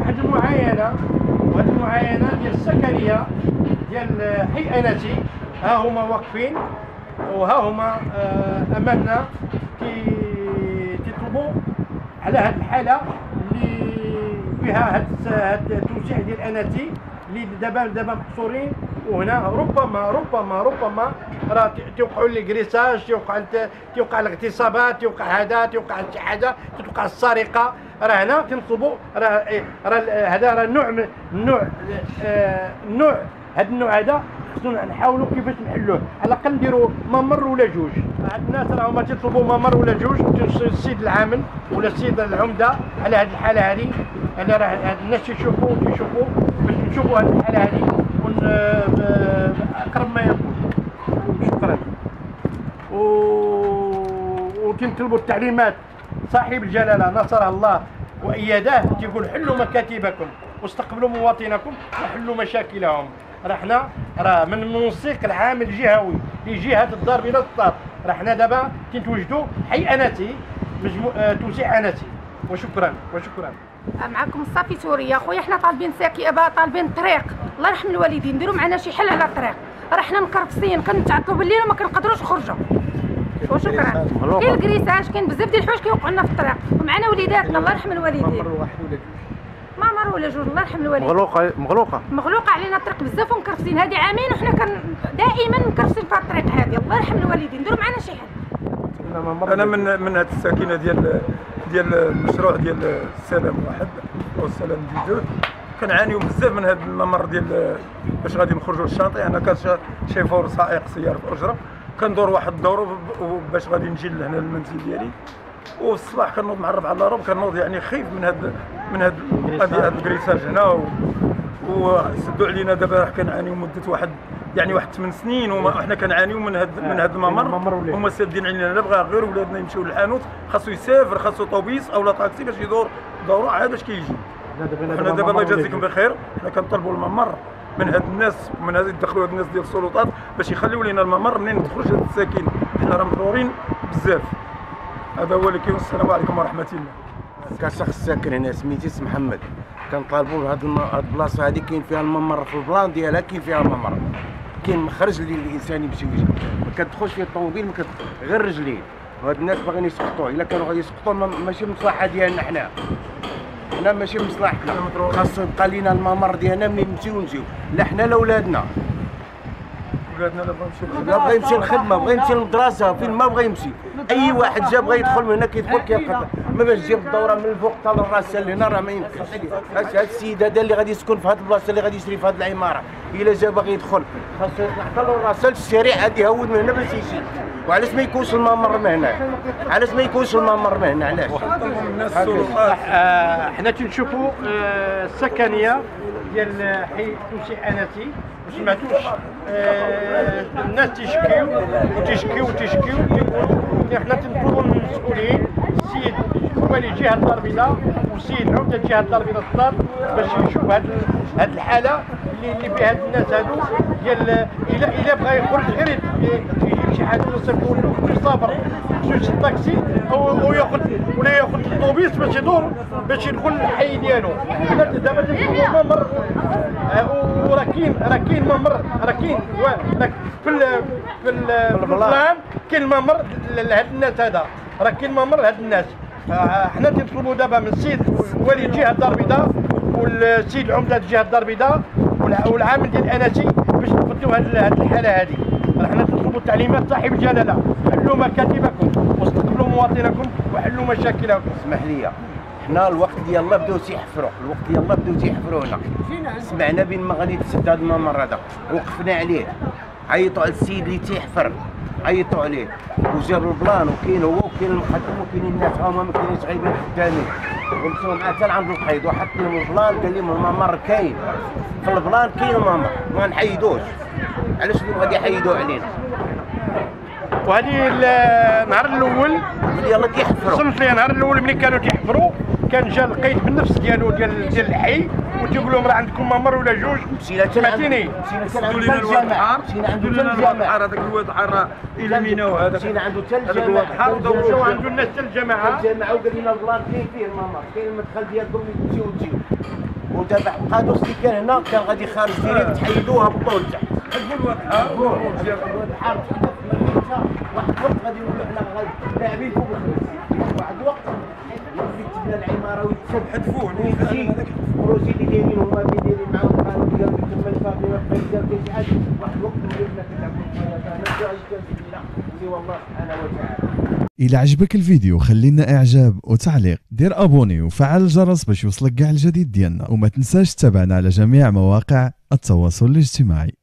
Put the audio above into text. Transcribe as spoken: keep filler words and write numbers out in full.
واحد المعاينه، وهذه المعاينه ديال السكنيه ديال حي اناتي، ها هما واقفين وها هما امامنا كي تيطلبوا على هذه الحاله اللي فيها هذا التوزيع ديال اناتي اللي دابا دابا محصورين. وهنا ربما ربما ربما راه تيوقعوا لي كريساج، تيوقع تيوقع الاغتصابات، تيوقع هذا، تيوقع شي حاجه، تتوقع السرقه. راه هنا تنطلبوا، راه راه هذا راه نوع من النوع النوع هذا النوع هذا خصنا نحاولوا كيفاش نحلوه، على الاقل نديروا ممر ولا جوج. هاد الناس راهم ما تيطلبوا ممر ولا جوج، السيد العامل ولا السيد العمده على هذه الحاله هذه. انا راه هاد الناس تيشوفوا تيشوفوا باش نشوفوا هذه الحاله هذه اقرب ما يكون. شكرا. و وتنطلبوا التعليمات صاحب الجلاله نصره الله واياداه، تيقول حلوا مكاتبكم واستقبلوا مواطنكم وحلوا مشاكلهم. راه حنا راه من المنسق العام الجهوي لجهه الدار البيضاء الطاب، راه حنا دابا تنتوجدوا حي اناتي مجموع آه توسيع اناتي. وشكرا وشكرا. معكم الصافي سوريا خويا، حنا طالبين ساكي ابا طالبين طريق، الله يرحم الوالدين نديروا معنا شي حل على الطريق. راه حنا مكرفسين كنتعطلوا بالليل وما كنقدروش نخرجوا. وشكرا. كاين الكريساج، كاين بزاف ديال الحوايج كيوقعوا لنا في الطريق ومعنا وليداتنا الله يرحم الوالدين. ممر واحد ولا جوج؟ ممر ولا جوج الله يرحم الوالدين. مغلوقه مغلوقه مغلوقه علينا الطريق بزاف ومكرفسين. هذه عامين وحنا كان دائما مكرفسين في الطريق هذه، الله يرحم الوالدين نديروا معنا شي حل. انا من من هذه الساكنه ديال ديال المشروع ديال السلام واحد او السلام جدود، كنعانيو بزاف من هذا الممر ديال باش غادي نخرجوا للشاطئ. انا كشيفور سائق سياره اجره، كندور واحد الدور باش غادي نجي لهنا للمنزل ديالي، وفي الصباح كنوض مع الربعه الا ربع، كنوض يعني خايف من هاد من هاد هاد الكريساج هنا. وسدوا علينا دابا راه كنعانيو مده واحد يعني واحد ثمان سنين وحنا كنعانيو من هاد من هاد الممر. هما سادين علينا، لا بغا غير ولادنا يمشيو للحانوت خاصو يسافر، خاصو طوبيس اولا طاكسي باش يدور دوره عاد باش كيجي. حنا دابا الله يجازيكم بخير، حنا كنطلبوا الممر من هاد الناس، من هاد يدخلوا هاد الناس ديال السلطات باش يخليو لينا الممر منين تخرج هاد الساكن. حنا راه مضرورين بزاف. هذا هو اللي كاين. السلام عليكم ورحمه الله. كشخص ساكن هنا سميتي سي محمد، كنطالبوا هاد هاد البلاصه هادي كاين فيها الممر في البلان ديالها، كاين فيها الممر، كاين مخرج اللي الانسان يمشي فيه، ما كتدخلش فيه الطوموبيل ما غير رجلين. وهاد الناس باغيين يسقطوه، الا كانوا غادي يسقطوه ماشي مصلحه ديالنا حنا، حنا ماشي مصلحتنا. خاصو يبقى لينا الممر ديالنا منين نمشيو نمشيو، لا حنا لا ولادنا. ولادنا لا بغا يمشيو لا بغا يمشي للخدمه، بغا يمشي للمدرسه، فين ما بغا يمشي. اي واحد جا بغا يدخل من هنا كيدخل كيلقى، ما باش تجيب الدوره من الفوق حتى للراس لهنا راه ما يمكنش. هذا السيد هذا اللي غادي يسكن في هذه البلاصه اللي غادي يشري في هذه العماره، الا جا باغي يدخل خاصو يطلع حتى للراس للشارع غادي يهود من هنا باش يجي. وعلاش ما يكونش الممر من هنا؟ علاش ما يكونش الممر من هنا؟ علاش؟ حنا تنشوفوا السكنيه ديال حي توسيع اناتي، ما سمعتوش الناس تيشكيو وتيشكيو وتيشكيو وتيقولوا حنا تنطلبوا من المسؤولين، السيد ولي جهه الدار البيضاء والسيد عمده جهه الدار البيضاء الطاب باش يشوف هاد هاد الحاله اللي اللي فيها هاد الناس هادو ديال الا الا بغا يخرج غير يجيب شي حاجه يقول له خصو يسافر، خصو يشد الطاكسي او ياخذ ولا ياخذ الطوبيس باش يدور باش يدخل للحي ديالو. حنا دابا تنشوفوا ممر وراه كاين راه كاين ممر راه كاين في ال في البلان كاين ممر لهاد الناس هذا، راه كاين ممر لهاد الناس. حنا تنطلبوا دابا من السيد ولي جهه الدار البيضاء والسيد عمده جهه الدار البيضاء والعامل ديال اناتي باش نفضوا هاد الحاله هذه. حنا تطلبوا التعليمات صاحب الجلاله، حلوا مكاتبكم واستقبلوا مواطنكم وحلوا مشاكلكم. اسمح لي، حنا الوقت ديالنا بداو تيحفروا، الوقت ديالنا بداو تيحفروا هنا. سمعنا بين ما غادي تسد هذا الممر هذا، وقفنا عليه، عيطوا على السيد اللي تيحفر، عيطوا عليه وجابوا البلان، وكاين هو وكاين المخدم وكاين الناس هما ما كاينينش غايبين قدامي، ومشاو معاه حتى لعند القيد وحط لهم البلان، قال لهم الممر كاين، في البلان كاين الممر ما نحيدوش. علاش اليوم غادي يحيدوا علينا؟ وهذه النهار الاول يلاه كيحفروا، صمت لي النهار الاول ملي كانوا تيحفروا كان جا القيد بالنفس ديالو ديال ديال الحي وتيقول لهم راه عندكم ممر ولا جوج. سمعتيني؟ سدوا لنا الواد الحار، مشينا عنده حتى الجامع، الحار هذاك الواد الحار راه اليميناو هذاك، مشينا عنده حتى الجامع، مشاو عنده الناس حتى الجامعه، الجامعه وقال لنا البلان كاين فيه الممر، كاين المدخل ديالكم اللي تمشيو وتجيو. ودابا قادوس اللي كان هنا كان غادي خارج ديريكت تحيدوه هبطوه لتحت. حجبوا الواد الحار الواد الحار تحدث في الميتة، واحد الوقت غادي نولوا حنا لاعبين فوق الخمس، واحد الوقت يولي تبنى العماره ويتسد حذفوه ويجي البروجي اللي دايرين هما اللي دايرين معاهم القانون ديال كمل صافي ما بقى يدير شي حاجه. واحد الوقت ولينا كنلعبوا الخياطه انا جا كنسمينا سي والله سبحانه وتعالى. إلى عجبك الفيديو خلينا إعجاب وتعليق، دير أبوني وفعل الجرس باش يوصلك كاع الجديد ديالنا، وما تنساش تتابعنا على جميع مواقع التواصل الاجتماعي.